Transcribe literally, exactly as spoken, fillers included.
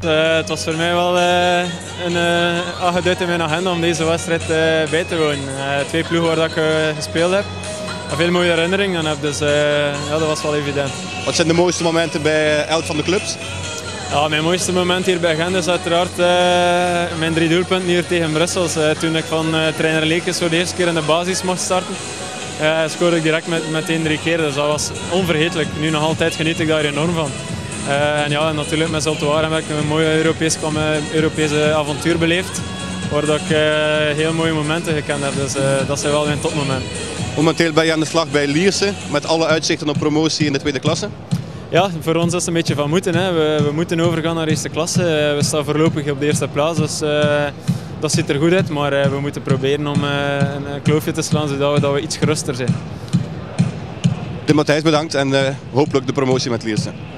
Uh, het was voor mij wel uh, een uh, aangeduid in mijn agenda om deze wedstrijd uh, bij te wonen. Uh, twee ploegen waar ik uh, gespeeld heb. Een veel mooie herinneringen aan heb, dus uh, ja, dat was wel evident. Wat zijn de mooiste momenten bij elk van de clubs? Ja, mijn mooiste moment hier bij Gent is uiteraard uh, mijn drie doelpunten hier tegen Brussels. Uh, toen ik van uh, trainer Lekes voor de eerste keer in de basis mocht starten, uh, scoorde ik direct met, meteen drie keer. Dus dat was onvergetelijk. Nu nog altijd geniet ik daar enorm van. Uh, en ja, natuurlijk met Zulte Waregem heb ik een mooie Europese, Europese avontuur beleefd. Waar dat ik uh, heel mooie momenten gekend heb. Dus uh, dat zijn wel mijn topmomenten. Momenteel ben je aan de slag bij Lierse met alle uitzichten op promotie in de tweede klasse. Ja, voor ons is het een beetje van moeten. Hè. We, we moeten overgaan naar eerste klasse. We staan voorlopig op de eerste plaats, dus uh, dat ziet er goed uit. Maar uh, we moeten proberen om uh, een kloofje te slaan, zodat we, dat we iets geruster zijn. Tim Matthijs, bedankt en uh, hopelijk de promotie met Lierse.